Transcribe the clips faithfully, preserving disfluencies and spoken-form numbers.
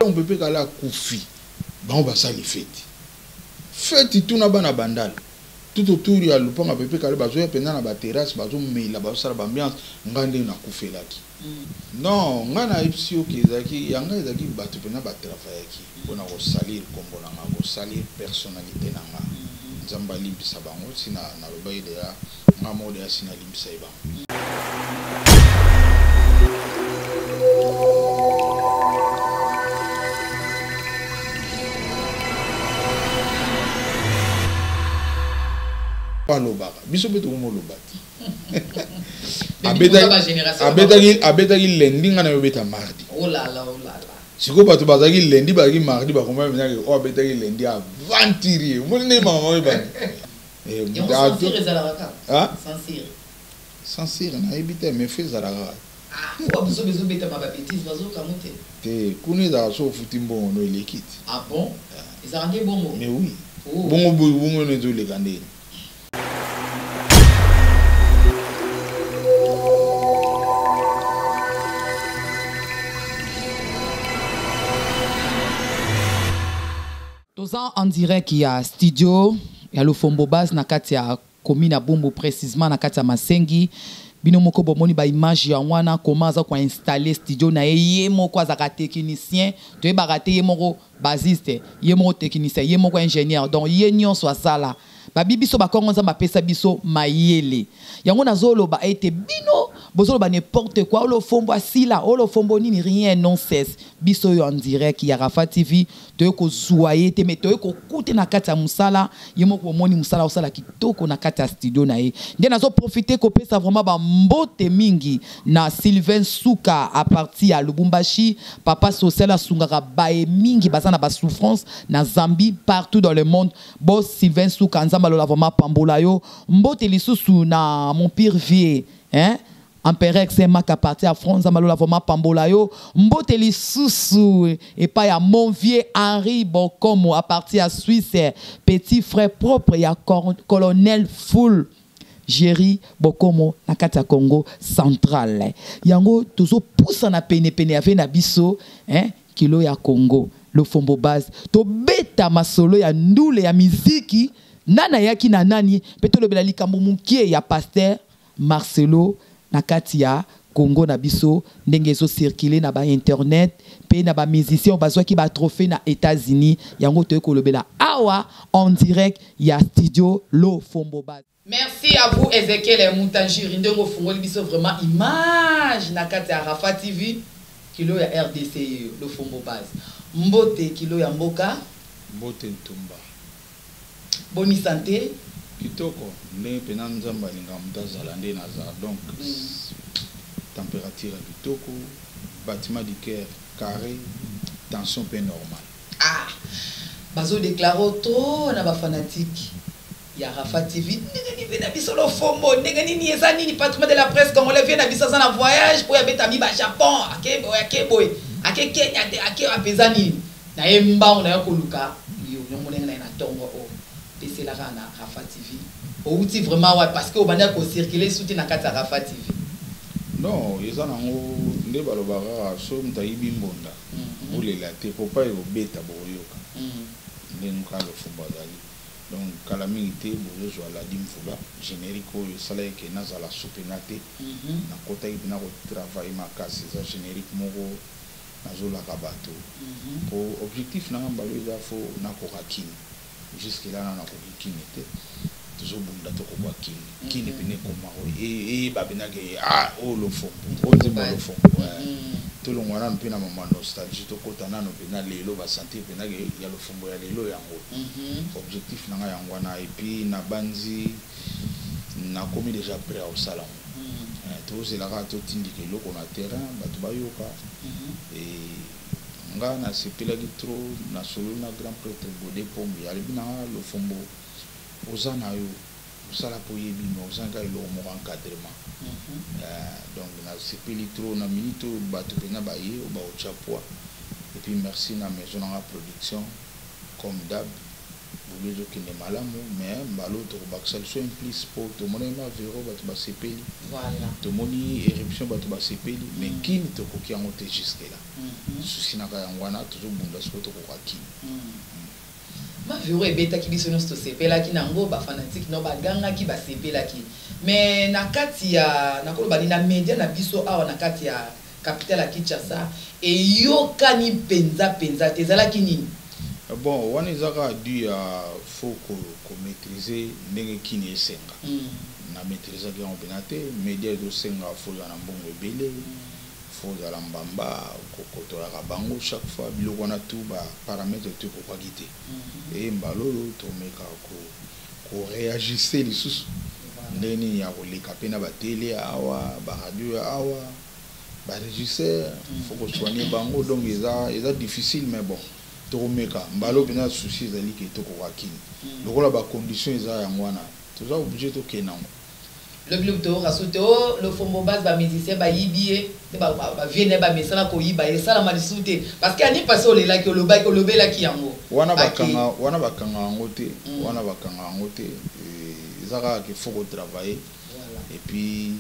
on peut pas aller koufi ba on va ça les fêtes fête tout na bana bandal tout autour ya lupanga pepe kale bazo ya pena na ba terrasse bazo meila bazo sala ba ambiance ngande na kufelaki non ngana ipsio kezaki yanga ezaki bato pena ba travailler ki bona ko salir kombo na ko salir personnalité na nga nzamba limbisa bango sina na loba ide ya ngamo de sina limbisa bango. Lobaka biso beto mo lobati abetaki abetaki lendi ngana yo beta mardi oh la la oh la la siko bato bazaki lendi bazaki mardi ba komba menaki o abetaki lendi avantirier mo ne mama mo ba eh sans cire ezalaka ah sans cire sans cire na ebite me fait zalaka ah ko biso bezo beta ma bêtise bazo kamote te kuni za so futi mbongo no elekiti ah bon ezalaka bongo mais oui bongo bongo no zo lekande. En direct, il y a studio, il y a le Fombo Base, na kati ya commune à Bombo précisément, na kati ya Masengi. Bino moko bomoni ba image ya wana comment za ko installer studio na ye moko azaka technicien, to e barate ye moko basiste, ye moko technicien, ye moko ingénieur. Donc ye nyonso asala. Ba bibiso ba kongo za mapesa biso mayele. Yango nazolo ba ete bino bozolo ba n'importe quoi le Fombo asila, o le Fombo ni rien non cesse. Biso yo en direct ya Rafa T V, to ko soyer te meto ko koute na kati ya musala, ye moko moni musala osala kitoko na kati ya studio na ye. Nde nazo profiter ko pesa vraiment ba mbote mingi na Sylvain Souka à partir à Lubumbashi, papa social sungaka bae mingi bazana ba souffrance na Zambie partout dans le monde. Boss Sylvain Souka nzamba lola vraiment pambola yo, mbote lisusu na mon pire vie, hein? Amperex Maka parti à France Zamalola vraiment pambola yo mbote lisusu et pas ya mon vieux Henri Bokomo à partir à Suisse petit frère propre ya colonel full Jerry Bokomo na kati ya Congo central yango tozo poussa na pene pene ave na biso hein kilo ya Congo le Fombo Base to beta masolo ya ndule ya miziki nana yaki na nani peto le belali kambo mukie ya pasteur Marcelo na kati ya Congo na biso ndenge zo circuler na ba internet pe na ba musicien bazwa ki ba trophée na États-Unis yango to kolobela awa en direct ya studio lo Fombo Base. Merci à vous Ezekiel Moutanjiri ndenge fungoli biso vraiment image na kati ya Rafa T V kilo ya R D C lo Fombo Base mbote kilo ya mboka mbote ntumba boni santé kitoko ne pena nzamba linga mutazala nde naza donc mm. température kitoko bâtiment du cœur carré tension peu normal ah bazo déclaro trop na ba fanatique ya Rafa T V ndenge ni na biso lo Fombo ndenge ni eza nini patron de la presse congolais vient na biso za na voyage pour ya beta mi ba Japon ake boy ake boy ake Kenya ake apeza nini na yemba na yakoluka yo nyongo ndenge na tongo o c'est la rana Rafa T V ou ti vraiment ouais parce que au banda ko circuler sous na kata Rafa T V non yeza nango nde balobara so mtayibi mbonda olela te ko pa yo beta boyoka nde nka le Fombo azali donc kala mingi te boyo zo la dimfuba générique oyo sala ke nazala soupenate na kota ibina ko travailler makasi za générique moko nazola ka bato ko objectif na ngamba lo fo na ko hakini jusque là na ko kini te toujours bunda to ko kwa kini kini pene ko maro e e babina ke ah o lo Fombo o nzimba lo Fombo to lo ngwana mpina mama nostalgie to kota nano pena lelo ba sentir pena ke ya lo Fombo ya lelo yango objectif na nga yangwana et puis na banzi na komi déjà prêt au salon to c'est la rato tindike loko na terrain batu bayoka et nga na sepela gitro na solo na grand prêtre Bodé Pombe ya libina lo Fombo ozana yo osala po yebi no ozanga ilo mo encadrement donc na sepeli trop na minute bato pena ba ye o ba o chapwa et puis merci na maison na production comme d'hab bolo ezokende malamu mais mbalo tokobakisa liso implice po tomoni mavero bato basepeli tomoni éruption bato basepeli mais kini tokoki yango te jusque là susi naka yango wana tozobunda siko tokoka kini mavero ebetaki biso nyonso tosepelaki nango bafanatike no bagangaki basepelaki mais na kati ya nakoloba ni na media na biso awa na kati ya capitale ya Kinshasa eyokani penza penza te ezalaki nini? Bon, wana ezaka dû à faut ko maîtriser ndenge kini esenga na maîtriser ki yango pena te media ezosenga faut na mbongo ebele faut za la mbamba kokotoyaka bango chaque fois biloko wana tout ba paramètre te kokwaki te e mbalo tomeka ko réagisse lisusu ndeni ya koleka mpe na batele awa baradio awa barégisseur faut kosoigner bango donc eza eza difficile mais bon tokomeka mbalo pena souci ezali ke tokoka kini lokola bacondition eza yango wana toza obligé tokende nango le club to rasuto le fombo base ba musicien ba yibie ba ba vienne ba mesala ko yiba e sala malisute parce que ani passe ole la ki oloba ko lobela ki yango wana bakanga wana bakanga yango te wana bakanga yango te ezaka ke faut travailler et puis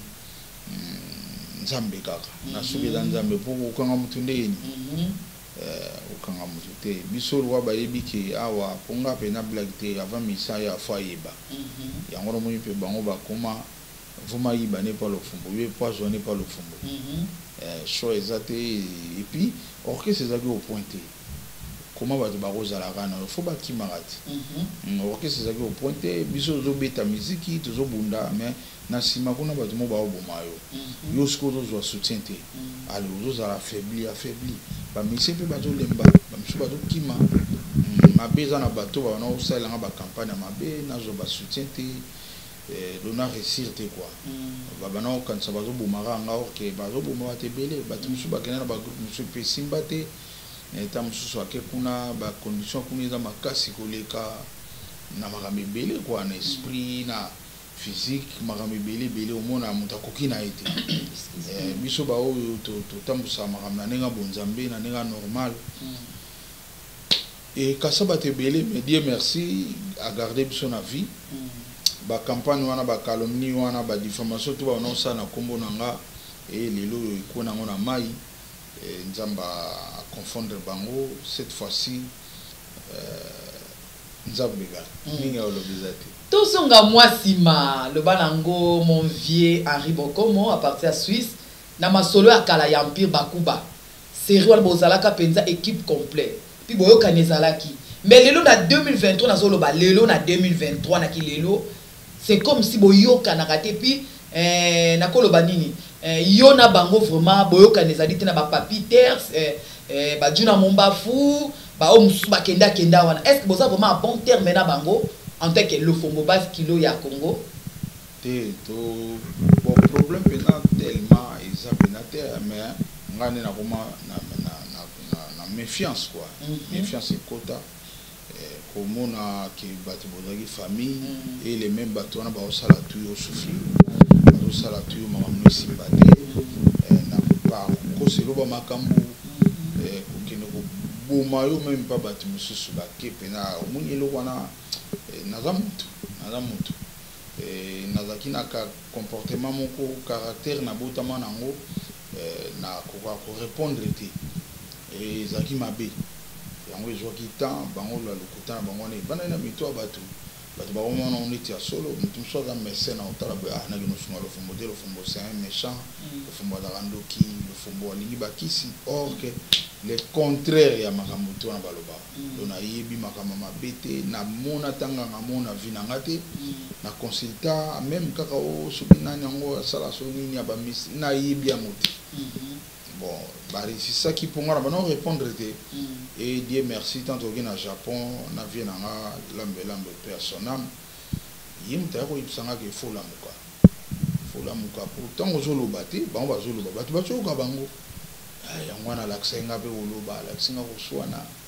nzambe kaka na subi za nzambe po kokanga mutu ndeni okanga mutu te biso lwa bayebi ke awa ponga pe na blague te avant misa ya fa yeba yango no mpe bango bakoma vuma yiba ne pas le fumbo ye poisonné par le fumbo euh cho ezate et puis orchestre ezaki au pointé comment ba ba rozala kana faut ba kimarati orchestre ezaki au pointé biso zo beta musique tozo bunda mais na sima kuna ba mo ba obomayo yo sko zo soutien te alors zo za affaibli affaibli ba mise pe ba zo lemba ba miso ba zo kima mabeza na bato ba na osala nga ba campagne mabe na zo ba soutien te dona réussir te quoi baba na quand ça va zo bomara nga ok ba zo bomara te belé ba tumusu ba kenana ba musu pe simba te eta musu ake kuna ba condition kuna za makasi koleka na makambe belé quoi na esprit na physique makambe belé belé au mona muta kokina ete eh biso ba o to to tambusa makamna nenga bonzambe na nenga normal et kasaba te belé mais Dieu merci à garder biso na vie ba campagne wana ba calomnie wana ba diffamation tout ba non ça na kombo nanga et lelo ikona ngona mai nzamba confondre bango cette fois-ci euh nzabega ninga olobizati tout songa mwasima le banango mon vieux Henri Bokomo à partir de Suisse na masolo ya kala ya empire bakuba série wala bozalaka penza équipe complète puis boyo kanezalaki mais lelo na deux mille vingt-trois na zolo ba lelo na deux mille vingt-trois na ki lelo c'est comme si boyoka na raté puis euh nakoloba nini euh yona bango vraiment boyoka nezali te na ba papi terre euh ba juna mombafu ba o musu ba kenda kenda wana est-ce que boza vraiment à bon terme na bango en tant que le Fombo base kilo ya Congo te to bon problème pena tellement isa pena te mais ngane na koma na na na na méfiance quoi méfiance et quota komona ke bato bozaki famille et les mêmes bato wana ba osala tout yo souffrir ba osala tout yo makamno simbate na pa ko selo ba makambo eh kokene ko boma yo même pas bato mususu ba ke pena omoni lo wana naza mutu naza mutu eh nazaki na ka comportement moko caractère na botama nango na ko ko répondre te et zaki mabe yango ezoki temps bango la lokuta bango ne bana na mito abatu bato ba omona on était à solo mutu so za mécène au tala ba na gino sunga le fombo de le fombo c'est un méchant le fombo da randoki le fombo alingi bakisi or que le contraire ya makambo to na baloba dona yebi makama mabete na mona tanga na mona vina ngate na consulta même kaka o subina nyango sala so nini ya ba mis na yebi amote bon bari c'est ça qui pour moi non répondre te et Dieu merci tant au na Japon na vie na lambe lambe personnel yimta ko ipsanga ke fola muka fola muka pourtant ozolo bate ba on va zolo bate ba choka bango ya ngwana laksenga pe oloba laksenga ko swana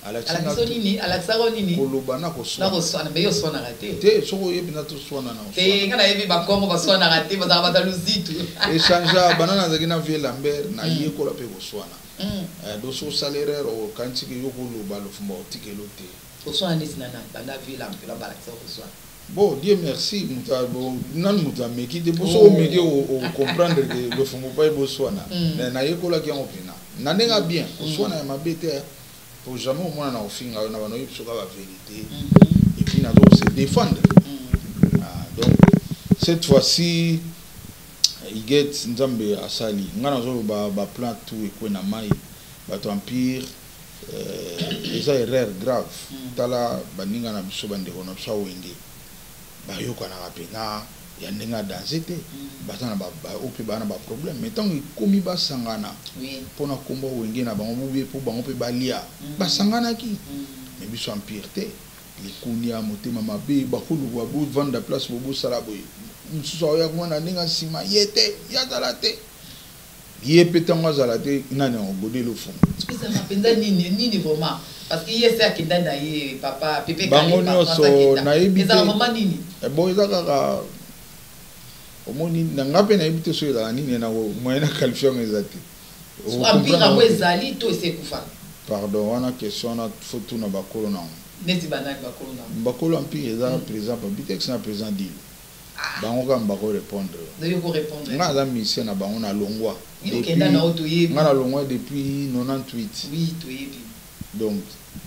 alakiso nini alakisako nini koloba na koswana na koswana mais yo swanaka te te soko oyebi na toswana na te nga nayebi bakongo baswanaka te bazalaka bata luzitu échangea bana nazalaki na vie lambert nayekola mpe koswana do so salaire okantiki yo koloba lofumba otikelo te koswana neti nana banda vie lampela balakisa koswana bon Dieu merci muta nanu muta meki te boso o meki o comprendre que le fumba pa boswana na yekola ki en opina na nenga bien koswana ya mabete pour jamais au moins na ofinga na banoyi soka la vérité et puis na donc se défendre ah, donc cette fois-ci il get nzambe asali ngana zo ba ba plan tout et ko na mai ba to empire euh eza erreur grave tala baninga na biso bande ko na biso wenge ba yoka na kapena ya ndenga dansete batana ba ope bana ba problème mais tant komi ba sangana oui pona kombo wenge na bango bube po bango pe balia ba sangana ki mais biso empire te likunia motema mabe ba kulu wa bu vendre place bobo sala boy mususu ya kwana ndenga sima yete ya dalate ye petango zalate nani ngode le fond ça m'appenda nini nini vraiment parce que yese akenda na ye papa pepe bango nyoso na ebite ça vraiment nini e boy za kaka omoni nanga pe na ebite so ela nini na moyen na qualification ezati so ambira ngo ezali to ese kufa pardon wana question na photo na bakolo na neti banaki bakolo na bakolo empire eza président pa bitex na président dilo bango ka mbako répondre de ko répondre nga za mission na bango na longwa il kenda na auto yebi nga na longwa depuis quatre-vingt-dix-huit oui to yebi donc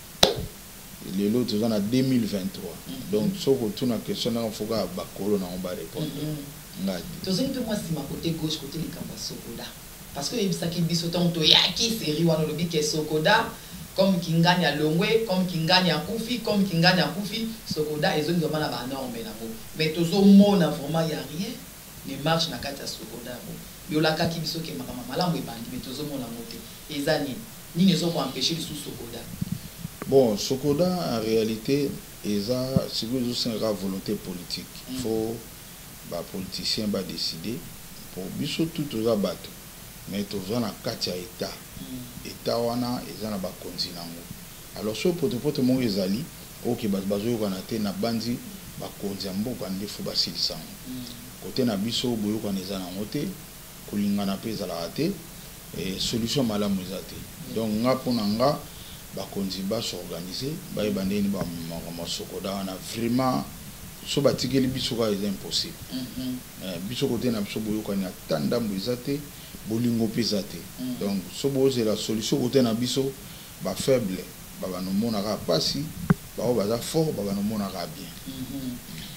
les lots sont en deux mille vingt-trois donc so ko tuna question na foka bakolo na ba répondre ngadi tozeli pe moi sima côté gauche côté likamba sokoda parce que yebisaki biso tonto ya ki série wana lobi ke sokoda comme kingani ya longwe comme kingani ya kufi comme kingani ya kufi sokoda ezo ndio mana ba norme na bo mais tozo mona vraiment ya rien ne marche na kati ya sokoda bo biolaka ki biso ke makama malambo ebandi mais tozo mona mote ezani nini ezo ko empêcher biso sokoda bon sokoda en réalité eza c'est que c'est une volonté politique il faut ba politicien ba décider pour biso tout oza bato mais toza na kati ya état état wana eza na bakonzi nango alors so poto poto mo ezali oke bato bazoyokana te na bandi bakonzi ya mboka ndefu basilisango kote na biso boyokana eza nango te kolingana mpe ezalaka te solution malamu eza te donc nga mpona nga bakonzi basorganize bayeba ndeni bamasokoda wana vraiment so batikeli biso ka eza impossible biso kote na biso boyokani ata ndambo eza te bolingo mpe eza te donc so bozela solution kote na biso bafaible babanomonaka mpasi bao baza fort babanomonaka bien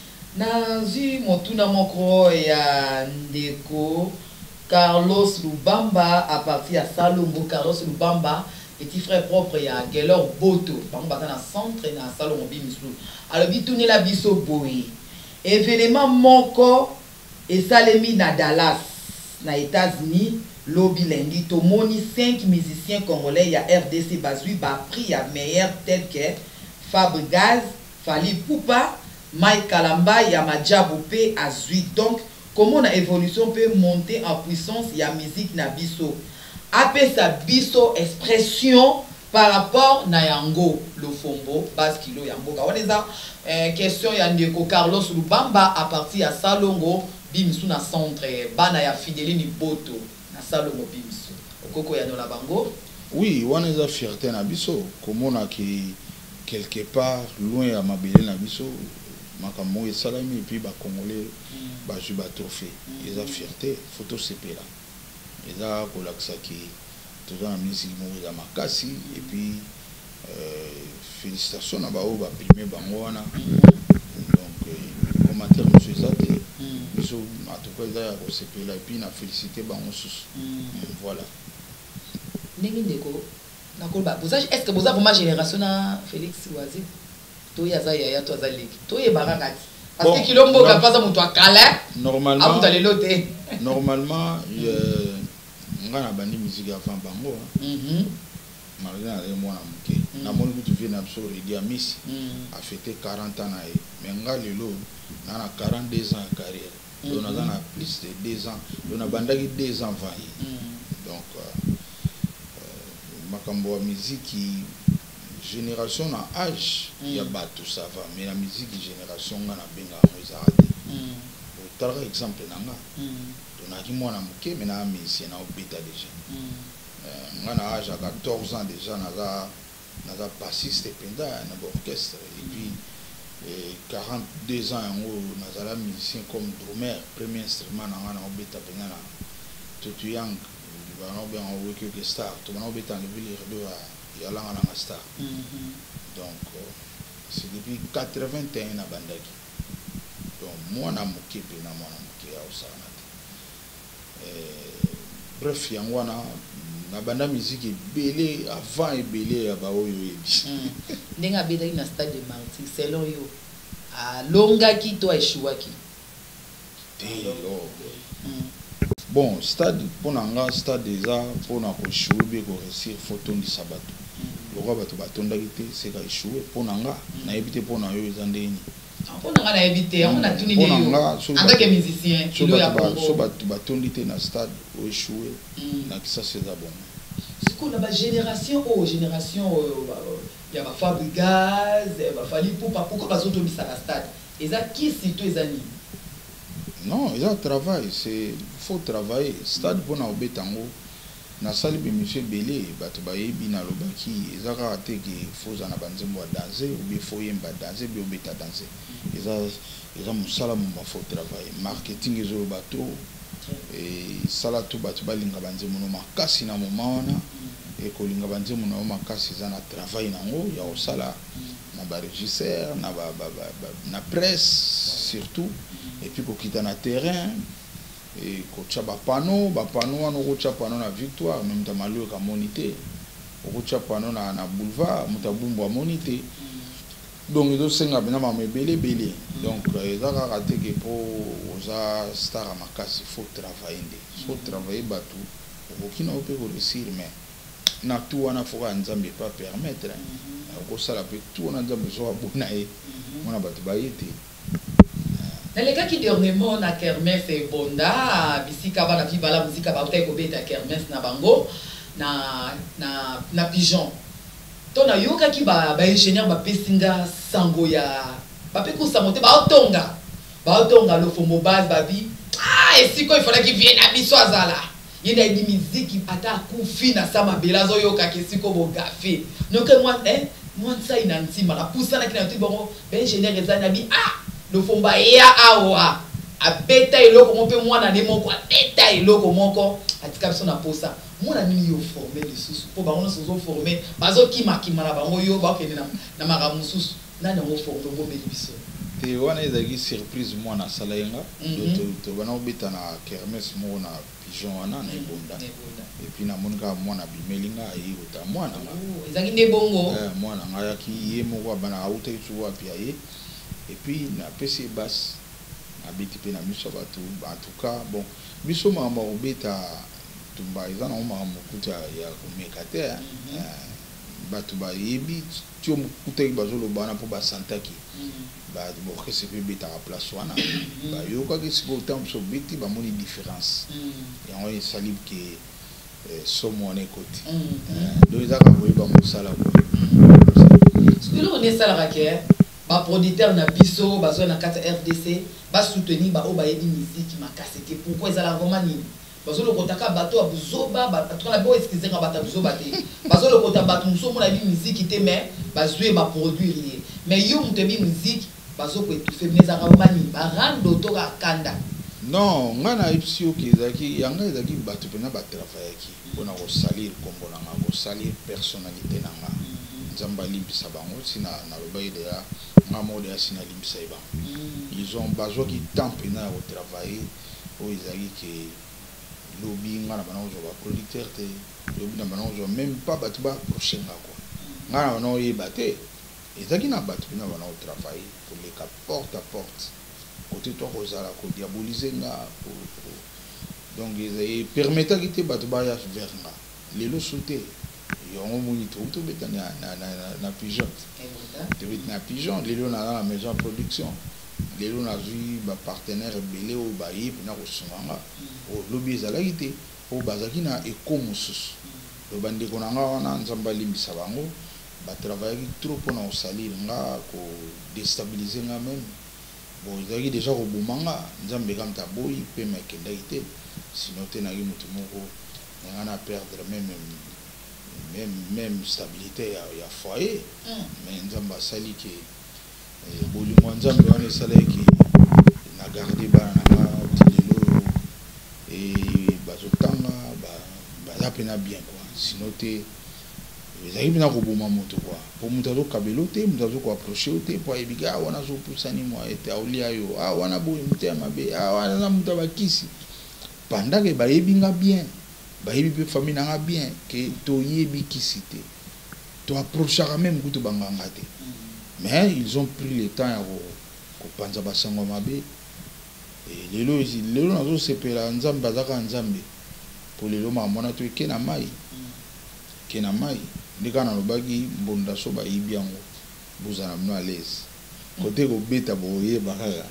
nazwi motuna moko ya ndeko Carlos Lubamba à partir à Salongo. Carlos Lubamba petit frère propre ya Gelor Boto bango baza na centre na Salongo bimisu alors bituni la biso boye événement moko esalemi na Dallas na États-Unis lobi lengi tomoni cinq musiciens congolais ya R D C bazui ba prix ya meilleur tel que Fabregas, Fali Poupa, Mike Kalamba ya Majabu pe azui donc comment la évolution peut monter en puissance ya musique na biso apesa biso expression par rapport na yango le fombo base kilo yango ka wana eh, question ya ndeko Carlos Lubamba à partir ya Salongo bimisu na centre bana ya Fidelini Boto na Salongo bimisu okoko ya nola bango oui wana eza fierté na biso komona ki quelque part loin ya mabele na biso makambo esalami et puis ba congolais ba ju ba trophée eza fierté photo sepela eza kolakisa ki toza na musique moko eza makasi et puis euh, félicitations na bao ba primer bango wana donc commentaire monsieur eza te biso en tout cas eza ya kosepela et puis na félicité bango susu voilà ndenge ndeko nakoloba est-ce que boza vraiment génération na Félix Wazi to yaza ya ya to azali to ye barakati parce que kilombo ka pasa mutu akala normalement amuta lelo te normalement euh ngana bandi musique avant bango mhm malgré les mois muke na moni que tu viens absolument Idi Amisi a fêté quarante ans na ye mais nga lelo na na quarante-deux ans de carrière donc on a plus de deux ans on a bandaki deux ans vingt donc makambo wa musique génération na âge il y a bato ça va mais la musique génération nga na benga moizarate pour tel exemple nanga donaki mwana muke mais na musicien na obeta déjà nga na âge à quatorze ans déjà naza naza bassiste penda na orchestre et puis et quarante-deux ans yango nazala musicien comme drummer premier instrument na nga na obeta penga na tutu yang bana bien en wiki que star to bana obeta le ville de ya la na star donc c'est depuis quatre-vingt-un na bandaki donc moi na mokipe na moi na mokipe ya osana euh bref yango na na banda musique belé avant et belé ya ba oyo yebi ndenga beda na stade de Martyr selon yo a longa ki to eshuaki bon stade pour nga stade déjà pour na ko jouer ko réussir photo ndi sabato le roi bato batonda kité c'est ka jouer pour nga na éviter pour na yo ezandeni pour nga na éviter on a tuni de yo en tant que musicien kilo ya Congo so bato batondi te na stade o jouer na kisa c'est ça bon c'est qu'on a ba génération oh génération ya ba Fabregas ba fali pour pas pourquoi pas auto bisa na stade eza qui surtout ezani. Non, il y a un travail, c'est faut travailler. Stade pour na obetango na salle be monsieur Belé bato ba yebi na lobaki ezaka raté que faut za na banzembo danser ou bien faut yemba danser bien obeta danser. Eza eza musala mo faut travailler. Marketing ezo bato et sala to bato ba linga banzembo no makasi na moment wana et ko linga banzembo no makasi za na travail nango ya osala na ba régisseur na ba na presse surtout. Et puis qu'on quitte na terrain et qu'on tcha ba panneau ba panneau on ko tcha panneau na victoire même ta malheur ka monité on tcha panneau na na boulevard mutabumbo monité donc il doit senga bena ma belé belé donc il a raté que pour oza star à makasi faut travailler il faut travailler batou pour qui n'a pas réussir mais na tout on a faut nzambe pas permettre ko sala pe tout on a nzambe so abona e on a batou ba yete. Dans les cas qui dernièrement na kermesse et bonda bisika ba na fi bala musique ba utai ko beta kermesse na bango na na na pigeon to na yoka ki ba ba ingénieur ba pesinga sango ya ba pe ko samote ba otonga ba otonga lo fomo base ba bi ah et si ko il fallait qu'il vienne à biso azala yenda di musique ata ku fi na sama belazo yoka ke siko bo gafe donc moi hein moi ça ina ntima la poussa na kina tu bongo ba ingénieur ezana bi ah le fomba ya awa abeta eloko mo pe mwana ne moko abeta eloko moko atika biso na posa mona nini yo former les sous po bango so zo former bazo kima kima na bango yo ba kende na na mara mususu nani ngo former ngo be biso te wana ezaki surprise mwana sala yenga to to bana obeta na kermesse mo na pigeon wana na ebonda et puis na monika mwana bimelinga ayi uta mwana ezaki ne bongo eh mwana ngaya ki ye moko bana auta tu wa pia ye. Et puis na P C basse habite pe na miso bato en tout cas bon biso mama obeta tumba izana mama mukuta ya kumekate bato ba yebi tio mukuta bazo lo bana po ba santaki ba bo que c'est beta à place wana ba yo ka ke sibo temps so beti ba moni différence ya on salib que somo on écoute donc izaka boy ba musala ko ce que l'on est sala ke ba producteur na biso bazo na kata R D C ba soutenir ba o ba yebi musique makaseke pourquoi ezala vraiment nini bazo le kotaka bato abuzoba ba tona bo excuser ka bato abuzoba te bazo le kota bato muso mona bi musique te mais bazwe ba produire mais yo mutebi musique bazo ko étouffer mais ezala vraiment nini ba rando to ka kanda non ngana ipsio ki zaki yanga zaki bato pena ba travailler ki bona ko salir kombo na ko salir personnalité na nga nzamba limbisa bango sina na lobaide ya mamode ya sina limbisa ba ils ont besoin qui temps pena au travailler o izaki que lobby ngana bana ozo ba producteur te lobby na bana ozo même pas bato ba prochain nga quoi ngana bana oyebate ezaki na bato pena bana au travailler pour les cas porte à porte côté toi kozala ko diaboliser nga donc ils permettent que te bato ba ya vers nga lelo sauter on moni tout tout beta na na na pigeon te beta na pigeon lelo na la maison production lelo na vu ba partenaire belé o ba yip na ko sunganga o lobby ezalaki te o bazaki na ekomusus lo bande konanga wana nzamba limbisa bango ba travailler trop pour nous salir nga ko déstabiliser nga même bon ils déjà au bomanga nzambe kam taboyi pe makenda ite sinon te na yi mutu moko on a perdre même même même stabilité ya foyer mais nzamba sali ke bolingo nzambe wana sala ki na garder bana na tilelo et bazotanga ba ba pena bien quoi sinon te ezali bina koboma moto quoi po moto azokabela te moto azokoapproche te po ayebi ah wana azopusani mwa ete aolia yo ah wana boye moto ya mabe ah wana na moto abakisi pendant que bayebi nga bien bayebi mpe famille nanga bien ke toyebi kisi te toapprochaka même kutu banganga te mais ils ont pris le temps ya kopanza basango mabe lelo lelo nazosepela nzambe azaka nzambe po lelo mamona to eke na mai ke na mai ndika na lobaki mbonda so bayibi yango bozala mno à l'aise kote kobeta boyeba kaka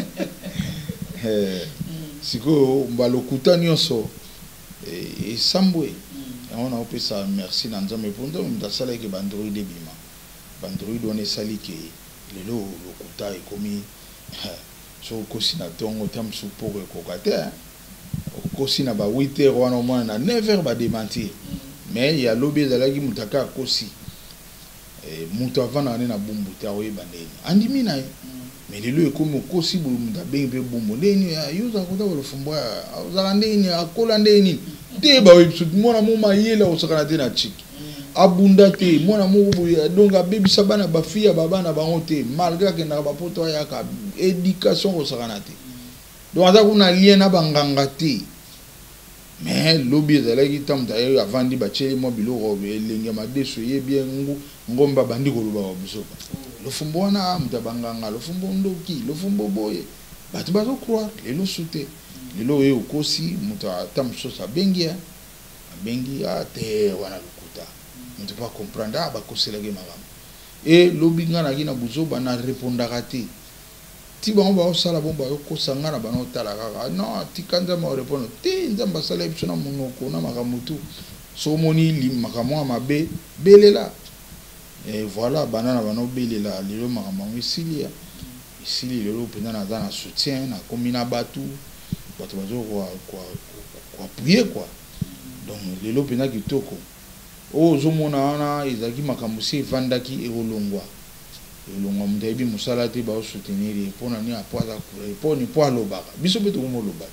sikoyo mbalokuta nyonso esambwe yango na opesa merci na nzambe mpo nzambe moto asalaki bandroid ebima bandroid wana esali ke lelo lokuta ekomi so okosi na ntongo ta mosu poko ekoka te okosi na ba huit heures wana omwana na neuf heures badementir mais ya lobi ezalaki moto aka akosi moto avandaka nde na bumbu te akoyeba ndeni andimi na ye mais lelo ekomi okosi boye moto abengi mpe bumbu ndeni yo ozala kota balofumbo ozala ndeni akola ndeni te bayebiso mwana mo mayele osakana te na chiki abunda te mwana moko boye donc abebisa bana bafille ya babana bango te malgré akendaka bapoto ayaka éducation kosakana te donc aza kuna lien na banganga te mais lobi ezalaki ntango taye avandi batieli mwa biloko elenge madeso yebi ngo ngomba bandi koloba babisoka lofumbo wana moto abanganga lofumbo ndoki lofumbo boye bato bazocroire lelo su te lelo oyo okosi moto ata mosusu abengi abengi ate wana lokuta moto pa comprendre ah bakoselaki makambo e lobi nga naki na buzoba na répondaka te ti bango baosala bongo bayokosa nga na bana otala kaka non tika nzambe arépondre te nzambe asala biso na monoko na makambo tu so omoni makambo ya mabe belela et voilà bana na bana obelela lelo makambo yango esili esili lelo mpenza naza na soutien nakomi na bato bato bazo koapuye quoi donc lelo mpenza kitoko oyo ozomona wana ezalaki makambo si evandaki ekolongwa elongwa moto ayebi mosala te baosoutenir ye mpo na nini apo aza kura mpo ni mpo alobaka biso mpe tokomoloba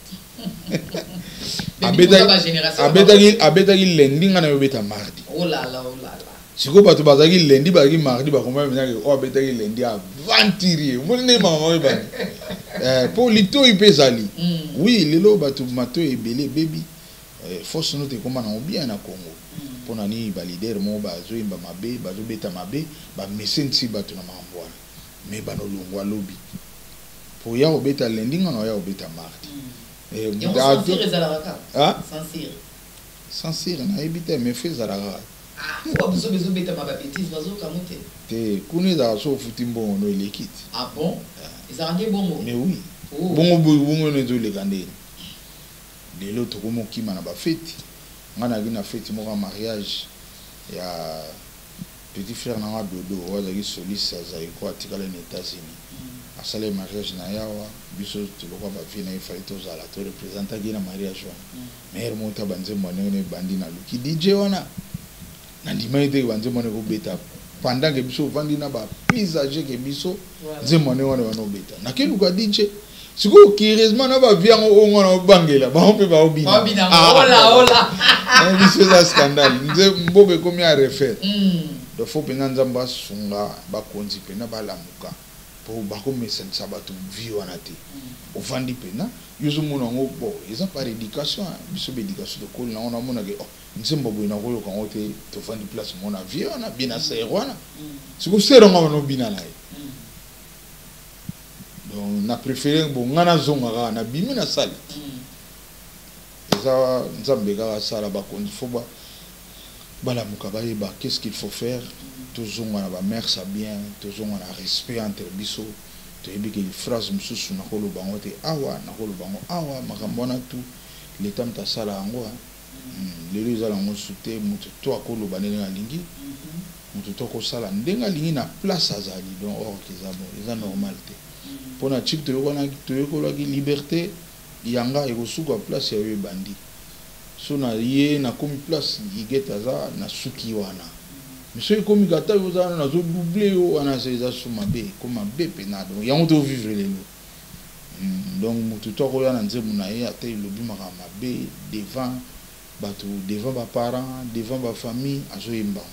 te abetaki lendi nga na yo obeta mardi sikoyo bato bazalaki lendi bazalaki mardi bakomba menake oyo abetaki lendi avantirier omoni nde makambo oyebani mpo litoi mpe ezali oui lelo bato matoi ebele ebebi force no te ekoma nango bien na Congo pona ni ba leader mo bazoyimba mabe bazobeta mabe ba mesensi bato na makambo wana me banolongwa lobi po ya obeta lendi nga na ya obeta mardi eh Saint-Cyr ezalaka ah Saint-Cyr Saint-Cyr na ebita me fait ezalaka ah ko biso biso beta ma bêtise bazoka mote te kuni za so futi mbongo no elekiti ah bon ezalaka bongo mais oui bongo bongo no zo lekande lelo tokomo kima na ba fête ngana gina fête moko mariage ya petit frère na Dodo wazaki soliste azali ko atikala na États-Unis asale mariage na yawa biso tuloko ba vie na ifali to zala to représenter gina mariage wana mais monta banze mwana ne bandi na luki D J wana na ndima ite banze mwana ko beta pendant que biso vandi na ba paysage ke biso nze mwana wana wana beta na kelu ka D J siko heureusement na ba vie ngo ngona bangela ba mpe ba obina ba obina ola ola mais c'est un scandale nze mbobe komi a refaire do faut pena nzamba sunga ba konzi pena ba lamuka po ba ko mesensa bato vie wana te ovandi pena yuzu mona ngo bo eza par éducation biso be éducation de kol na ona mona ke oh nze mbobo ina ko yoka ngote to vandi place mona vie wana bina ser wana siko sero nga no bina na ye donc na préféré bo ngana zonga na bimi na sali eza nzambe kaka sala ba konzi fo ba bala mukabaye ba qu'est-ce qu'il faut faire toujours on a ba mère ça bien toujours on a respect entre biso to yebi ke phrase mususu na kolo bango te awa na kolo bango awa makambo na tout l'état mta sala ngo lelo ezala ngo soute mutu to akolo banene na lingi mutu to ko sala ndenga lingi na place azali donc or qu'ils a bon ils a normalité pour na chip to ko na to ko la liberté yanga e ko suka place ya bandi so na ye na komi place yigeta za na suki wana monsieur komi gata yo za na zo doubler yo ana se za suma be comme be penado yango to vivre lelo donc mutu to ko ya na nzemu na ye ate lobi makama be devant bato devant ba parents devant ba famille azo yemba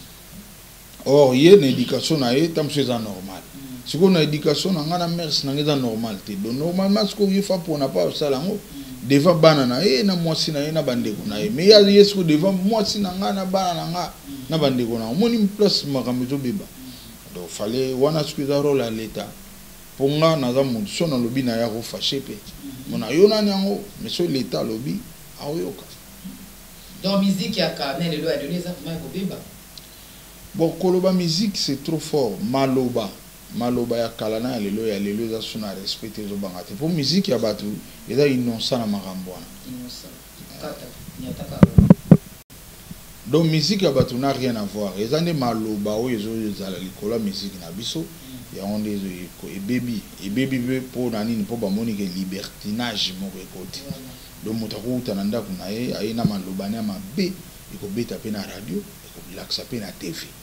or ye na éducation na ye tam c'est normal si ko na éducation na ngana mère na ngeza normalité donc normalement ce ko ye fa pour na pas ça lango devant bana na ye na mwasi na ye na bandeko na ye mais ya yesu devant mwasi na ngana bana na nga na bandeko na moni place makambo zo beba donc fallait wana ce que za rôle à l'état pour nga na za monde so na lobi na ya ko fâché pe mona yo na nyango mais so l'état lobi aoyoka donc musique ya kanel le a donné ça pour ko beba bon koloba musique c'est trop fort maloba maloba ya kalana lelo ya lelo za suna respecter zo bangate pour musique ya batu eza innocent na makambo wana innocent kata nyataka donc musique ya batu n'a rien à voir eza ne maloba o ezo zala likola musique na biso ya onde ezo ko e baby e baby be po na nini po ba monique libertinage moko ekoti donc mutako utana ndako na ye ayina maloba ne mabe iko beta pe na radio iko relaxa pe na T V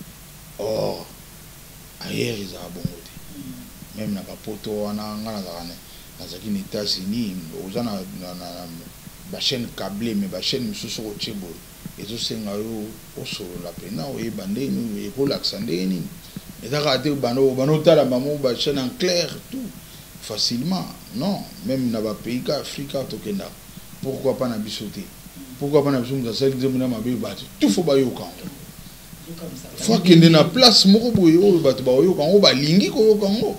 or ailleurs ils ont bon côté même na poto wana ngana zakane na zakini États-Unis ozana na na ba chaîne câblée mais ba chaîne mususu ko chebo ezo senga yo osolo la pena o ebande ni e ko laxande ni ezaka te bano bano tala mamo ba chaîne en clair tout facilement non même na ba pays ka Afrika to kenda pourquoi pas na bisoté pourquoi pas na bisoté ça c'est na mabe ba tout faut ba yo kan faut que na place moko boye o bato ba yo kango ba lingi ko yo kango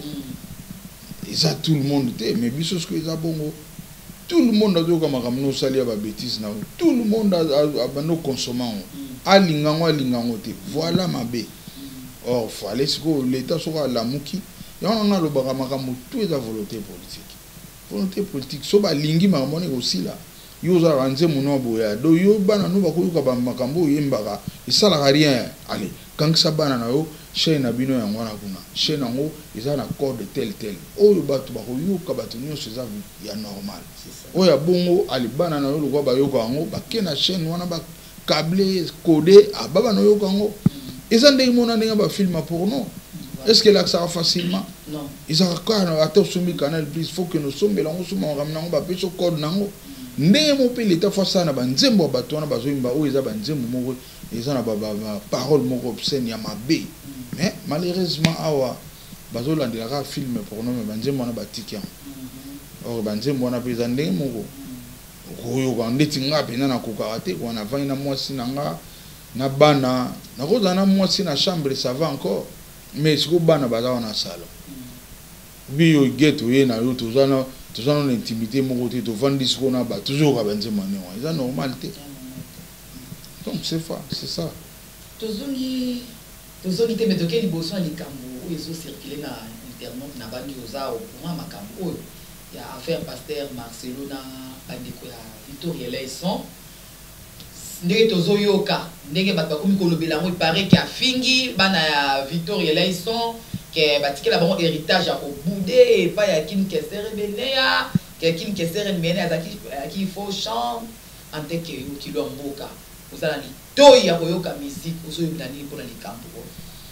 ça tout le monde te mais biso ce que ça bongo tout le monde a zo kama kamno sali ba bêtise na tout le monde a bano consommant a lingango a lingango te voilà mabe or fallait ce que l'état sera la muki ya on a le ba makambo tout est la volonté politique volonté politique so ba lingi makamone aussi là yo za ranze muno boya do yo bana no ba ko ka ba makambo yembaka isala rien allez quand ça bana na yo chaîne na bino ya ngwana kuna chaîne ngo isa na code tel tel o yo batu ba ko yo ka batu nyo seza ya normal o ya bongo ali bana na yo lo ba yo ka ngo ba ke na chaîne wana ba câblé codé a baba no yo ka ngo isa ndé mona ndé ba film pour nous est-ce que là ça va facilement non isa ka na ato sumi canal plus faut que nous sommes là on sommes ramna ngo ba pe so code nango ndenge mo pe l'état face na ba nzembo bato na bazo imba o eza ba nzembo moko eza na ba parole moko obscène ya mabe mais malheureusement awa bazo landela ka film pour nous ba nzembo na batiki an or ba nzembo na pe za ndenge moko oyo ka ndeti ngapi na koka te ko na vana mwasi na nga na bana na ko za na mwasi na chambre ça va encore mais siko bana baza na salon biyo geto ye na yo tozana tozana na intimité moko te to vandi siko na ba toujours ka banze mane wa eza normalité donc c'est ça c'est ça tozongi tozongi te metoke liboso ni kambo ezo circuler na internet na bandi ozao pour makambo oyo ya affaire pasteur Marcelo na bandeko ya Victoria Leison ndenge tozoyoka ndenge bato bakomi kolobela ngo paraît que afingi bana ya Victoria Leison que batikela bango héritage ya kobude pa ya kin kesere beneya que kin kesere beneya zaki ki faut chant en tant que yo kilo mboka ozala ni toyi ya koyoka musique ozoyobela nini mpona likambo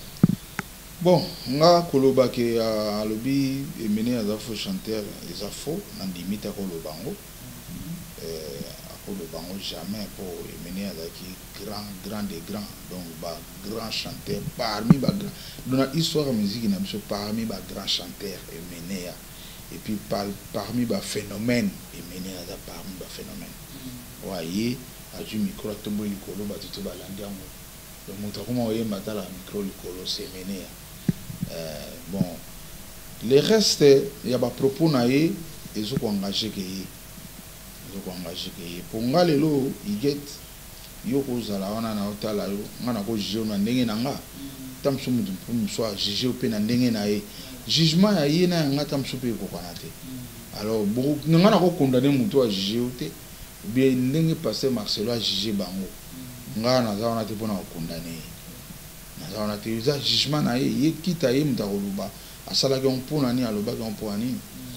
bon nga koloba ke alobi emene aza faux chanteur eza faux na ndimita koloba ngo euh akoloba ngo jamais pour emene azaki grand grand des grands donc ba grand chanteur parmi ba grand dans la histoire de musique na biso parmi ba grand chanteur emene ya et puis par, parmi ba phénomène emene aza parmi ba phénomène voyez aju micro tombo likolo ba tutu ba landi yango donc moto comment oye matala micro likolo c'est emene ya Euh, bon, les restes, il y a des propos naïe, ils sont engagés que ils sont engagés que pour nga lelo, ils get, yo ko zala wana na otala yo, nga na ko jije na ndenge na nga, tam sumu pour me soit jije au pe na ndenge na ye, jugement ya ye na nga tam supe ko kanate. Alors beaucoup, nga na ko condamner muto a jije au te, bien ndenge passer Marcelo a jije bango, nga na za wana te pona ko condamner. azana te eza jugement na ye ye kita ye muta koluba asala ke mpona ni aloba ke mpona ni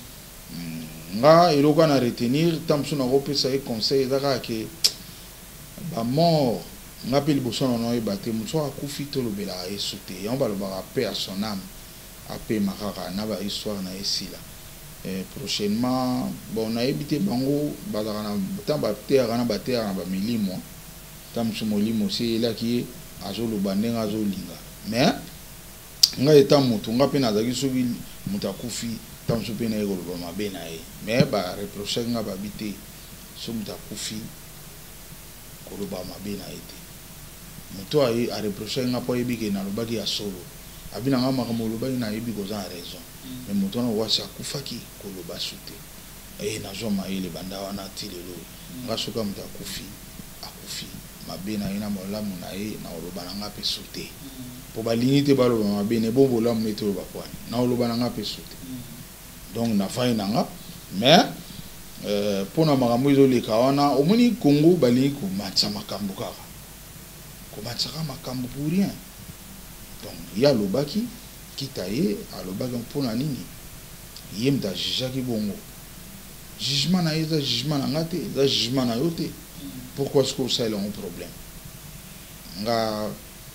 nga eloka na retenir tamsu na kopesa ye conseil ezaka ke ba mort nga pe liboso na no yeba te mutu akufi tolobelaka yesu te yango balobaka paix à son âme apema kaka na ba histoire na esila eh, prochainement bon nayebi te bango bazaka na ntan bateaka na bateaka na bamilimo tamsu molimo si elaki ye azoloba ndenge azolinga mais nga eta mutu nga mpe nazalaki soki mutu akufi tamsu mpe na ye koloba mabe na ye mais bareprochaki nga babi te so mutu akufi koloba mabe na ye te mutu areprochaki nga mpo ayebi ke nalobaki ya solo abi na nga makambo olobaki nayebi koza na raison mais mutu wana wasi akufaki koloba su te eye nazwa mayele banda wana ti lelo nga soki mutu akufi akufi mabe na ye na molamu na ye na oloba na nga mpe su te mpo balingi te baloba mabe na bo bolamu neti oloba kwani na oloba na nga mpe su te donc nafai na nga mais mpo na makambo ezoleka wana omoni Congo balingi komatisa makambo kaka komatisaka makambo pour rien donc ye alobaki kita ye alobaki mpona nini ye mutu ajugaki bongo jugement na ye eza jugement na nga te eza jugement na yo te pourquoi est-ce que osalela ngo problème nga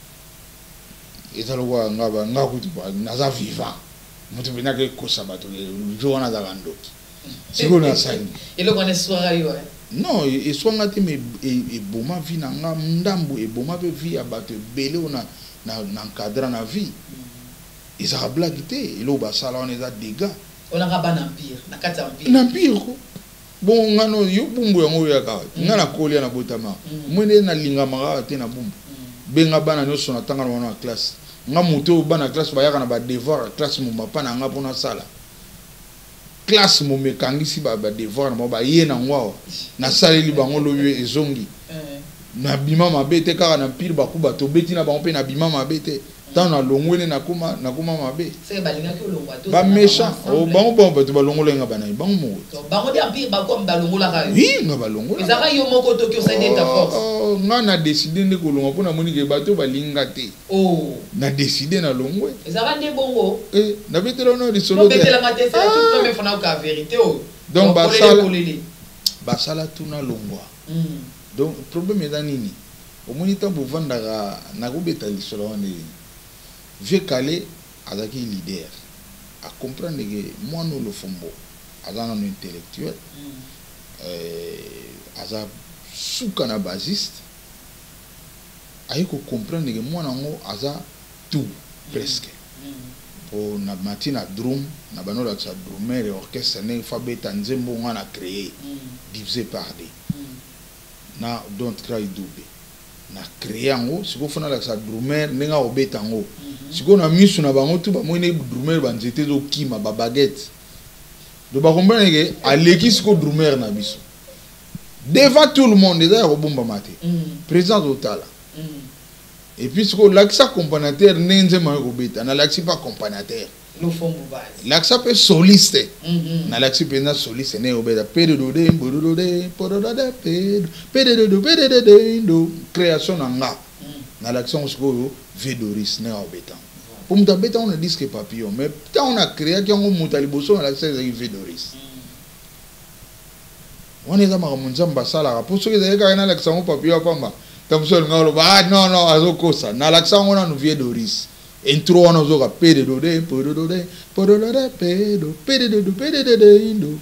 eza lokwa nga nga kuti naza vivant mutu mpe nake kosa bato jo wana azaka ndoki sikoyo nasali eloko wana eswaka yo non eswanga te me eboma vi na nga ndambu eboma mpe vi ya bato ebele oyo na encadra na vie ezaka blage te eloko basala wana eza dégâts olanga bana empire na kati ya empire na empire ko bon nga no yo bumbu yango oyaka nga na kolia na botama mwene nalingamaka te na bumbu benga bana nyonso na tanga na wana na classe nga moto bana classe bayaka na ba devoir classe mo mapa na nga pona sala classe mo mekangisi ba ba devoir na ba ye na ngwa na saleli bango loyo ezongi na bima mabete kaka na pire bakuba to beti na bango pe na bima mabete tant na longwene na kuma na kuma mabe c'est balinga ki olongwa to ba méchant o bango bon bato balongola nga bana bango mo bango de empire ba comme balongola ka oui nga balongola ezaka yo moko to ki osende ta force oh nga na décider nde kolonga pona moni ke bato balinga te oh na décider na longwe ezaka nde bongo eh na betela no risolo te betela ngate c'est tout même fona ka vérité oh donc basala basala tout na longwa donc problème est nini omoni ta bovandaka na kobeta lisolo wana vieux Calais azaki leader à comprendre que moi nous le fombo azana un intellectuel euh aza soukana basiste ayeko comprendre que moi nango aza tout presque pour na matina drum na banola sa drummer et orchestre ne fabeta nzembo ngana créé divisé par deux na don't cry double na créé ngo siko fona la sa drummer nenga obeta ngo siko na misu na bango tu ba moine drummer ba nzete zo kima ba baguette do ba comprendre que aleki siko drummer na biso devant tout le monde déjà ya bomba maté président total et puis siko l'accès accompagnateur nenze ma ko beta na l'accès pas accompagnateur no fombo base l'accès pe soliste na l'accès pe na soliste ne obeta pede do de bodo de podo de pede pede do pede de do création nga na l'accès siko Védoris ne obeta pour muta beta on a disque papillon mais tant on a créé que on muta liboso na l'accès de Védoris on est dans ma monzamba sala pour ceux qui ont na l'accès on papillon pamba tam so ngalo ba non non azokosa na l'accès on a nous Védoris intro on ozoka pede do de podo do de podo de pedo pede do pede de indo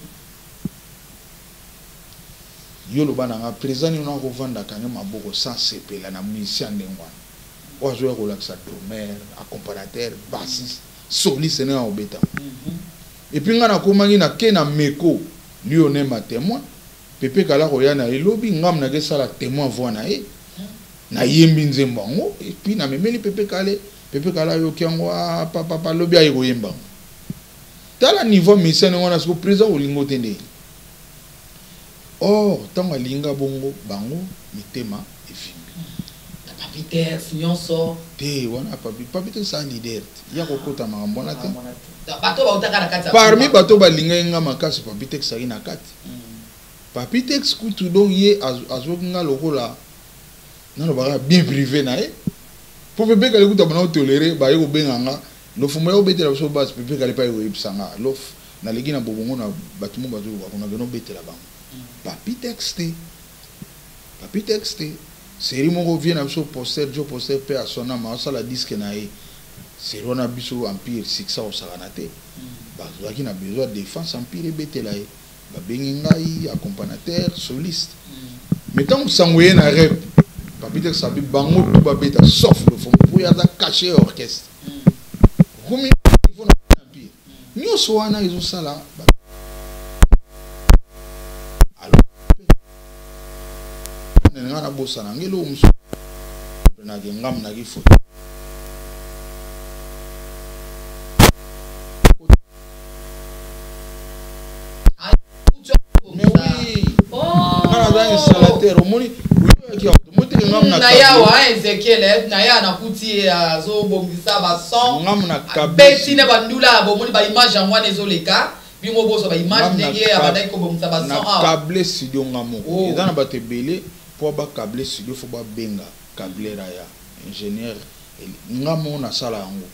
yolo bana nga président ni on ko vanda kanga maboko sans sepela na musicien ndengwa ozo ko laksa drummer accompagnateur bassiste soliste na obeta et puis nga na komangi na ke na meko lione ma témoin pepe kala ko yana elobi ngam na ke sala témoin voix na e na yembi nzembo ngo et puis na memeli pepe kale pepe kala yo kyango papa papa lobi ayi ko yemba tala niveau mission ngona sko président olingo tende or tanga linga bongo bango mitema efimbi papiter nyonso te wana papi papiter sa leader ya kokota makambo na te bato ba utaka na kati parmi bato balinga nga makasi papiter sa ina kati papiter kutu donc ye azokinga lokola nalo baka bien privé na e pour pepe kale kuta bana tolérer ba yo benganga lo fumba yo betela so base pepe kale pa yo ipsanga lo na legi na bobongo na batumo bazo ko na geno betela ba papi texte papi texte série moko vient na so poster jo poster pe a sona ma sala disque na e série na biso empire six au saranate ba zaki na besoin défense empire betela e ba bengi ngai accompagnateur soliste mais tant sangoye na rep papi texte sabi bango tout ba beta sauf le fond pour ya cacher orchestre comme il faut na empire nyo so wana izo sala ngana bosa na ngelo umso na ngam na gifo ngana za installateur moni uyo mote ngam na na ya wa Ezekiel na ya na kuti azo bongisa ba son ngam na kabeti na bandula bo moni ba image en wana ezoleka bimo boso ba image ndenge abadai ko bongisa ba son na câble studio ngamo ezana batebele pour ba câble studio faut ba benga câblera ya ingénieur ngamo na sala yango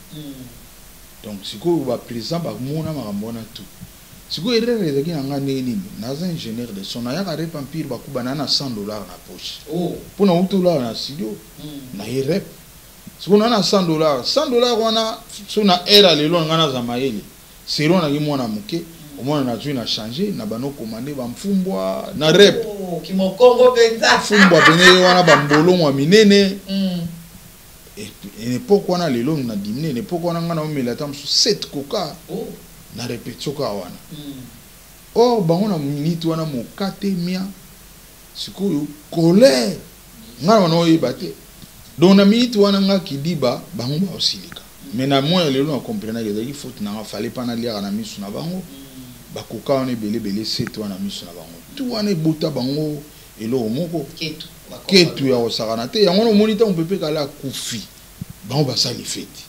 donc siko ba présent ba mona makambo na tout siko erreur ezaki na ngane nini naza ingénieur de son ya ka rep empire ba kubana na cent dollars na poche oh pour na utula na studio na rep siko na cent dollars cent dollars wana so na era lelo ngana za mayele sero na kimona muke omona na tu na changer na bano commander ba mfumbwa na rep oh kimokongo penza fumbwa bene wana ba mbolongo wa minene mm et et pourquoi na lelo na dîner et pourquoi na ngana omela tam sept coca oh na répétition ka wana mm oh bango na minute wana mo katemia sikoyo colère ngana no yibate donc na minute wana nga kidiba bango ba osilika mais na moi lelo na comprendre que il faut na fallait pas na lire na misu na bango bakoka wana ebele ebele setu wana miso na bango tu wana ebota bango eloko moko ketu ya kosakana te yango nomoni ntango pepe kala akufi bango basali feti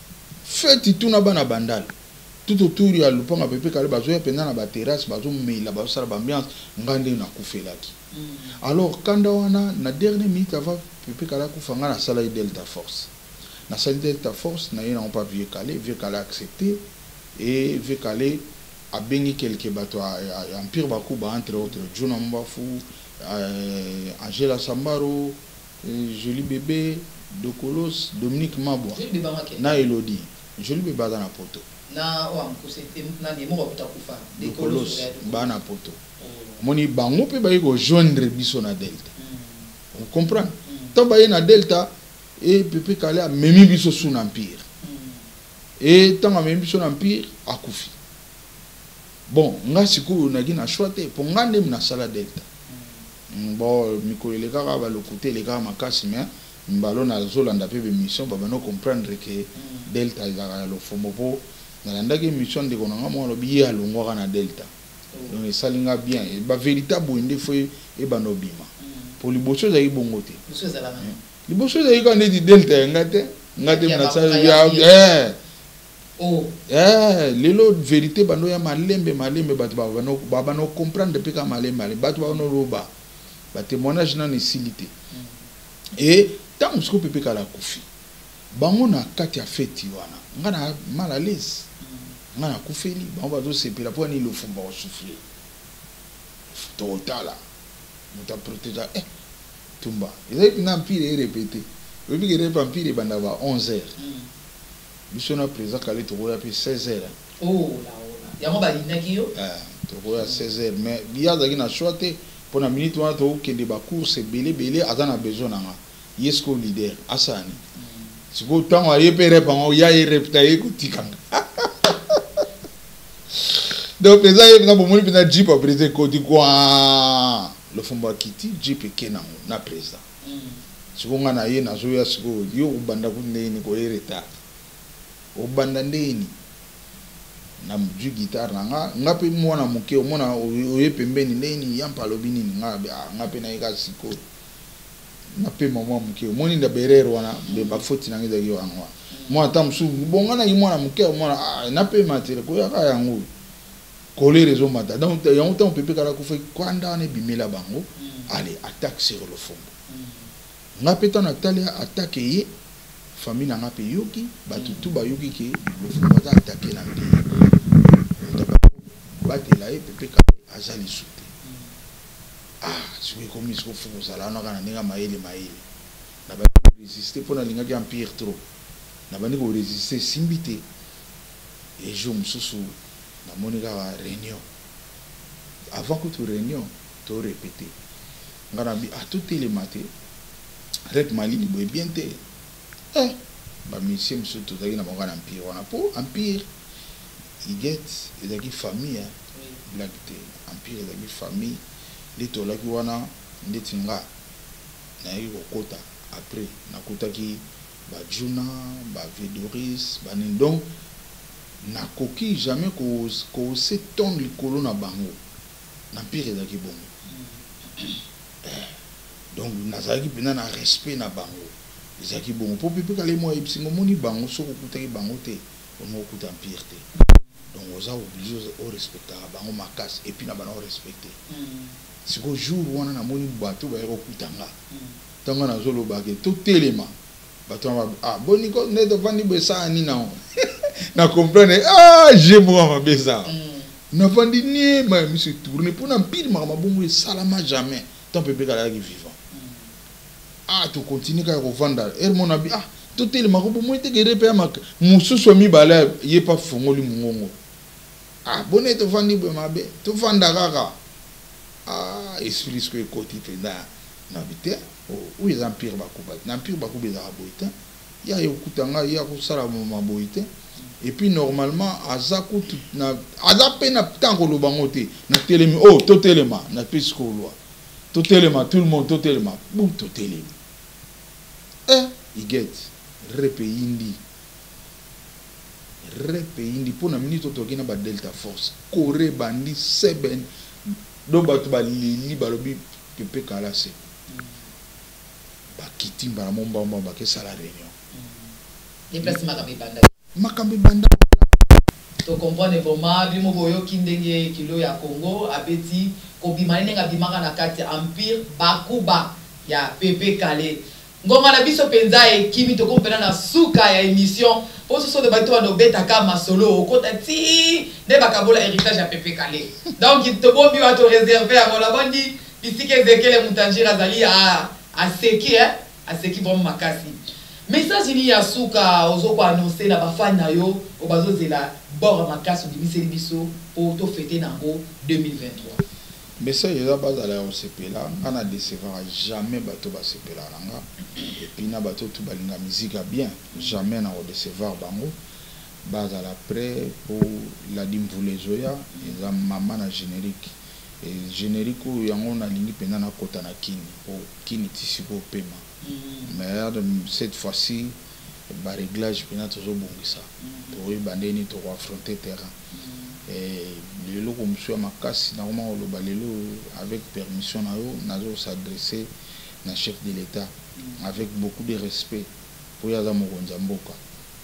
feti tuna bana bandala tout autour ya lupanga pepe kala bazoya mpenza na baterrasse bazomela bazosala baambiance nga nde nakufelaki alors kanda wana na dernière minute avant pepe kala akufa nga nasala ye delta force nasali delta force na ye nango pa vie kale vie kale accepté et vie kale a bengi quelques bateaux empire bakuba entre autres Juna Mbafu euh, Angela Sambaro euh, Joli Bébé Dokolos Dominique Mabwa na Elodie Joli Bébé na poto na wa mkusete na ni mo bakuta kufa Dokolos ba na poto moni bango pe ba ko joindre biso na delta on comprend to ba na delta et pepe kale a memi biso sous empire et tant a memi biso na empire akufi. Bon, nga siku nagi na choite pour nga ndem na sala delta. Bon, mikolo le kaka ba lokote le kaka makasi mais mbalo na zolanda pe mission ba bano comprendre que delta izaka lo fomo po na landaki mission de konanga mo lo biya longwa na delta. Donc salinga bien et ba véritable inde fo e bano bima. Pour liboso za ibongote. Liboso za la main. Liboso za ikande di delta ngate ngate na sala ya eh oh eh lelo vérité bando ya malembe malembe batu ba bano ba bano comprendre depuis ka malembe batu ba no roba ba témoignage na nécessité et tant que pepe kala kufi bango na kati ya feti wana ngana mal à l'aise ngana kufeli bango bazo sepela po ni le fumba o souffler totala muta protéger eh tumba et na pire répéter le bi que vampire banda ba onze heures biso na présent kale to ya pe seize heures oh la ona yango ba linaki yo ah to ya seize heures mais biya zaki na choite pour na minute wana to kende ba course belé belé azana besoin nga yesko leader asani siko tango aye pe repango ya ye reptaye ko tikanga donc présent ye na bomoni na jeep a présent ko di quoi le fomba kiti jeep kenango na présent siko nga na ye na zo ya siko yo banda ku ndeni ko le retard obanda ndeni na mju guitare na nga nga pe mwana muke omona oye pembeni ndeni yampa lobi nini nga nga pe na ika siko na pe mama muke omoni nda berero wana be ba foti na ngeza yo angwa mwa tam su bonga na mwana muke omona na pe matere ko ya ka yango coller les hommes mata donc ya on pepe kala ko fe kwanda ne bimela bango allez attaque sur le fond nga pe tan atalia attaque ye famille n'a pas yoki ba tout ba yoki qui le fond va attaquer l'empire ba te la et pepe ka azali souté ah si vous comme il faut ça là on a nga maele maele na ba résister pour na linga ki empire trop na ba ndiko résister simbité et je me soussou na monika réunion avant que tu réunion tu répéter ngana bi à tout les matin rek mali boy bien te eh ba monsieur monsieur tout ça na bango na empire on a pour empire il get et qui famille black te empire et qui famille les tola qui wana ndetinga na yi okota après na kota ki ba juna ba vedoris ba donc na koki jamais ko ko se ton likolo na bango na empire et qui bon donc nazaki pena na respect na bango ezaki bon po pepe kale mo ipsingo moni bango soko kutaki bango te on okuta empire te donc oza obligé au respecter bango makasi et puis na bana respecter siko jour wana na moni bato ba yeko kutanga tanga na zolo ba ke tout élément bato ah boniko ne de vandi be sa ni na na comprendre ah je moi ma beza na vandi ni ma monsieur tourner pour na pile ma bongo salama jamais tant pepe kala ki vivant ah tu continues à revendre et mon abi ah tout est le maro pour moi te guérir pe mak musu so mi bala yé pas fongoli mungongo ah bonnet te vandi be mabe tu vanda rara ah esprit ce que côté penda na bité ou les empires ba kuba na empire ba kuba za boita ya yokutanga ya ko sala mo boita et puis normalement azaku na azape na tango lo bangote na telemi oh to telema na pisco loi totalement tout le monde totalement bon totalement eh il get repeyindi repeyindi pour na minute toki na ba delta force corée bandi seben do batu ba lili balobi pepe kala se ba kitimba na momba momba ba ke sala réunion déplacer makambe banda makambe banda to comprendre vraiment bimo boyo kindenge kilo ya Congo abeti ko bimane nga bimaka na kati empire bakuba ya pepe kale ngoma na biso penza e kimi to kompena na suka ya émission pour ce sont de bato no beta kama solo okota ti ne bakabola héritage ya pepe kale donc to bombi wa to réserver à la bandi bisike zekele mutanjira zali a a seki hein a seki bon makasi message ni ya suka ozo ko annoncer na bafana na yo obazo zela bord makasi di miseli biso pour to fêter nango deux mille vingt-trois. Mais ça il y a pas d'aller au C P là on a décevoir jamais bateau ba C P là nga et puis na bateau tout balinga musique bien jamais na décevoir bango base à l'après pour la dimvule zoya et maman na générique et générique yango na lingi pena na kota na kini pour kini tisipo pema mais cette fois-ci ba réglage pena toujours bongisa pour bandeni to affronter terrain et le lelo comme sur ma casse na comment le balelo avec permission na yo nazo s'adresser na chef de l'état avec beaucoup de respect pour yaza mokonza mboka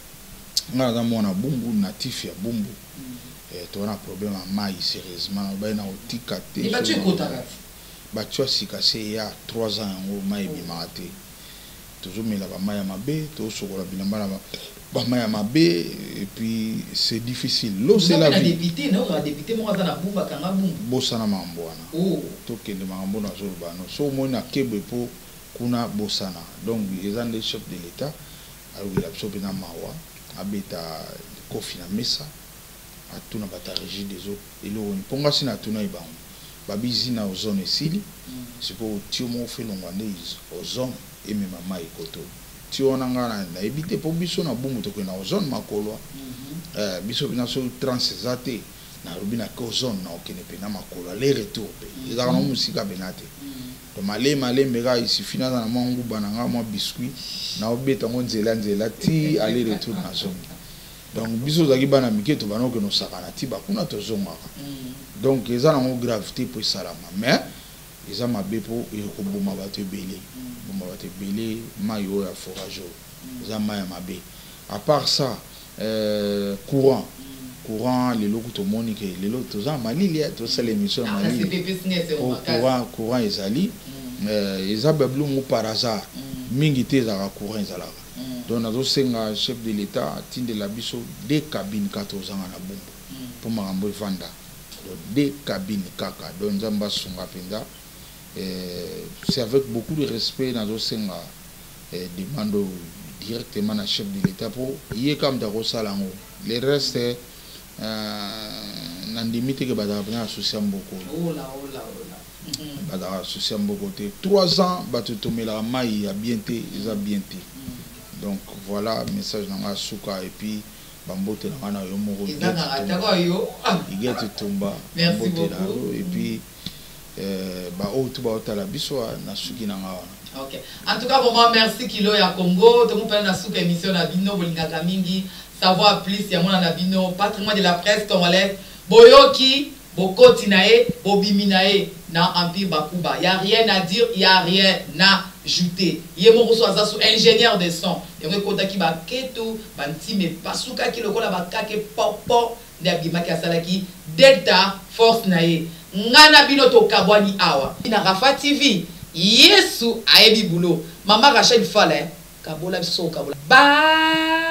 ngaza mona bumbu natif ya bumbu et to na problème à mai sérieusement ba na otika te et ba tu kotaka ba tu sika se ya trois ans ngo mai bimate toujours mais la ba mai mabe to sokola bilamba na ba mai mabe et puis c'est difficile l'eau c'est la vie député non la député mo za na bumba kanga bumbu bosana mambwana oh to kende mambo na zo bano so mo na kebe po kuna bosana donc les gens des chefs de l'état alors il a absorbé na mawa abeta kofi na mesa atuna bata régie des eaux et lo ni ponga sina tuna ibango babizi na ozone esili c'est pour tio mo fe longande ozone et même mama ikoto tio na ngana na ebite po biso na bumu to na ozone makolo eh biso bina so transezate na rubina ko ozone na okene pe na makolo les retour pe eza na musika benate to male male mbega ici fina na mangu bananga mo biscuit na obeta ngo nzela nzela ti aller retour na zone donc biso zaki bana miketo bana ko no sakana ti bakuna to zonga donc eza na gravité pour salama mais eza mabe po ko boma bato belé boma bato belé mayo ya forage eza maya mabe à part ça euh courant courant les locaux to monique les lots to za malili to sala émission malili courant courant ezali euh eza bablu mo par hasard mingi te za courant ezala donc nazo senga chef de l'état tinde la biso des cabines quatorze ans na bombo pour makambo vanda donc des cabines kaka donc nzamba sunga penza c'est avec beaucoup de respect nazo senga demande directement na chef de l'état pour yé comme dako salango les restes nandimite ke bada bana associé mboko oh là oh là oh là bada associé mboko te trois ans batu tomela mai ya bien te ils a bien te donc voilà message nanga suka et puis bambote na na yo moko il get tomba merci beaucoup et puis euh ba o tu ba otala biso na suki nanga. OK en tout cas vraiment merci Kilo ya Congo to mupela na suka émission na bino bolingaka mingi savoir plus ya mona na bino patrimoine de la presse congolaise boyoki bokoti nae bobimi nae na empire bakuba y a rien à dire y a rien à ajouter yemo so aza so ingénieur de son yongo kota ki ba ketu bantime pasuka ki lokola bakake popo nde abimaki asalaki delta force nae ngana bino to kabwani awa na Rafa T V Yesu ayebi bulo mama Rachel Fale kabola biso kabola ba